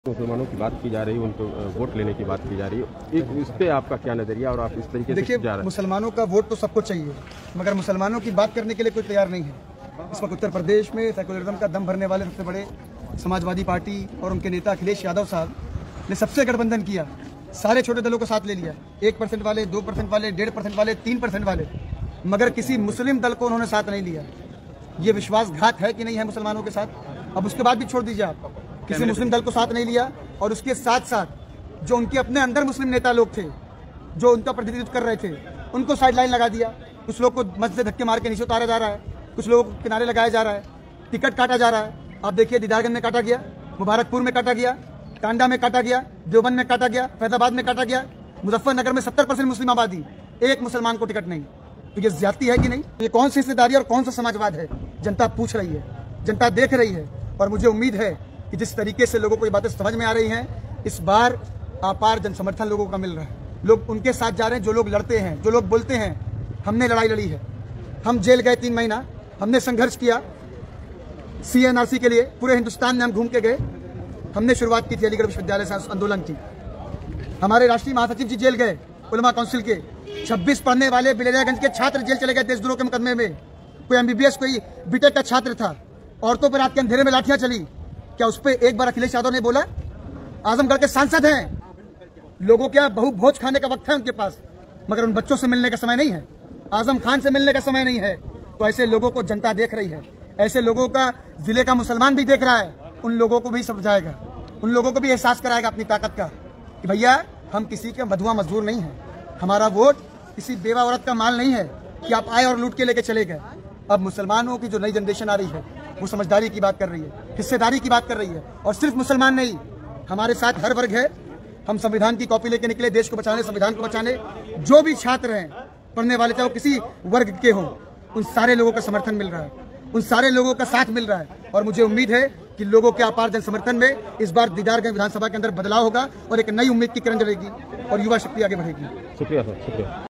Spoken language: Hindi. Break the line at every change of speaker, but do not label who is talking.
मुसलमानों की बात की जा रही है, उनको वोट लेने की बात की जा रही है, इस पे आपका क्या नजरिया और आप इस तरीके से जा रहे हैं?
मुसलमानों का वोट तो सबको चाहिए, मगर मुसलमानों की बात करने के लिए कोई तैयार नहीं है। इस वक्त उत्तर प्रदेश में सेकुलरिज्म का दम भरने वाले सबसे बड़े समाजवादी पार्टी और उनके नेता अखिलेश यादव साहब ने सबसे गठबंधन किया, सारे छोटे दलों को साथ ले लिया, 1% वाले, 2% वाले, 1.5% वाले, 3% वाले, मगर किसी मुस्लिम दल को उन्होंने साथ नहीं लिया। ये विश्वासघात है कि नहीं है मुसलमानों के साथ? अब उसके बाद भी छोड़ दीजिए, आप किसी मुस्लिम दल को साथ नहीं लिया और उसके साथ साथ जो उनके अपने अंदर मुस्लिम नेता लोग थे जो उनका प्रतिनिधित्व कर रहे थे उनको साइडलाइन लगा दिया। कुछ लोग को मस्जिद से धक्के मार के नीचे उतारा जा रहा है, कुछ लोग किनारे लगाया जा रहा है, टिकट काटा जा रहा है। आप देखिए, दीदारगंज में काटा गया, मुबारकपुर में काटा गया, टांडा में काटा गया, देवबंद में काटा गया, फैजाबाद में काटा गया, मुजफ्फरनगर में 70% मुस्लिम आबादी, एक मुसलमान को टिकट नहीं। तो ये ज्यादती है कि नहीं? ये कौन सी हिस्सेदारी और कौन सा समाजवाद है? जनता पूछ रही है, जनता देख रही है और मुझे उम्मीद है कि जिस तरीके से लोगों को ये बातें समझ में आ रही हैं, इस बार अपार जन समर्थन लोगों का मिल रहा है। लोग उनके साथ जा रहे हैं जो लोग लड़ते हैं, जो लोग बोलते हैं हमने लड़ाई लड़ी है, हम जेल गए 3 महीना, हमने संघर्ष किया CNRC के लिए, पूरे हिंदुस्तान में हम घूम के गए, हमने शुरुआत की थी अलीगढ़ विश्वविद्यालय से आंदोलन की। हमारे राष्ट्रीय महासचिव जी जेल गए, उलमा काउंसिल के 26 पढ़ने वाले बिलेरियागंज के छात्र जेल चले गए देशद्रोह के मुकदमे में। कोई MBBS, कोई BTech का छात्र था, औरतों पर रात के अंधेरे में लाठियां चली। क्या उस पर एक बार अखिलेश यादव ने बोला? आजमगढ़ के सांसद हैं, लोगों के यहाँ बहु भोज खाने का वक्त है उनके पास, मगर उन बच्चों से मिलने का समय नहीं है, आजम खान से मिलने का समय नहीं है। तो ऐसे लोगों को जनता देख रही है, ऐसे लोगों का जिले का मुसलमान भी देख रहा है, उन लोगों को भी समझाएगा, उन लोगों को भी एहसास कराएगा अपनी ताकत का कि भैया हम किसी के मधुआ मजदूर नहीं है, हमारा वोट किसी बेवा औरत का माल नहीं है कि आप आए और लूट के लेके चले गए। अब मुसलमानों की जो नई जनरेशन आ रही है वो समझदारी की बात कर रही है, हिस्सेदारी की बात कर रही है, और सिर्फ मुसलमान नहीं, हमारे साथ हर वर्ग है। हम संविधान की कॉपी लेके निकले देश को बचाने, संविधान को बचाने। जो भी छात्र हैं, पढ़ने वाले, चाहे वो किसी वर्ग के हों, उन सारे लोगों का समर्थन मिल रहा है, उन सारे लोगों का साथ मिल रहा है। और मुझे उम्मीद है कि लोगों के अपार जन समर्थन में इस बार दीदारगंज विधानसभा के अंदर बदलाव होगा और एक नई उम्मीद की किरण जलेगी और युवा शक्ति आगे बढ़ेगी।
शुक्रिया सर, शुक्रिया।